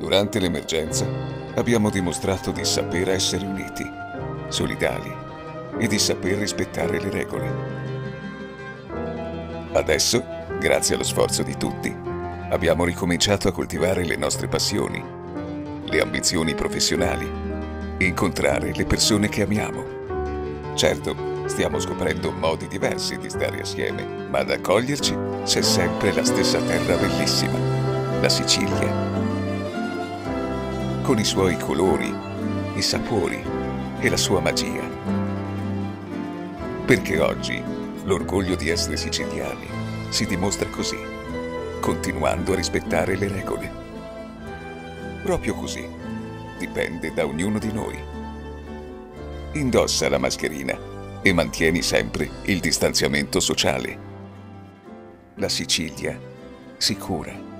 Durante l'emergenza abbiamo dimostrato di saper essere uniti, solidali e di saper rispettare le regole. Adesso, grazie allo sforzo di tutti, abbiamo ricominciato a coltivare le nostre passioni, le ambizioni professionali e incontrare le persone che amiamo. Certo, stiamo scoprendo modi diversi di stare assieme, ma ad accoglierci c'è sempre la stessa terra bellissima, la Sicilia. Con i suoi colori, i sapori e la sua magia. Perché oggi l'orgoglio di essere siciliani si dimostra così, continuando a rispettare le regole. Proprio così, dipende da ognuno di noi. Indossa la mascherina e mantieni sempre il distanziamento sociale. La Sicilia si cura.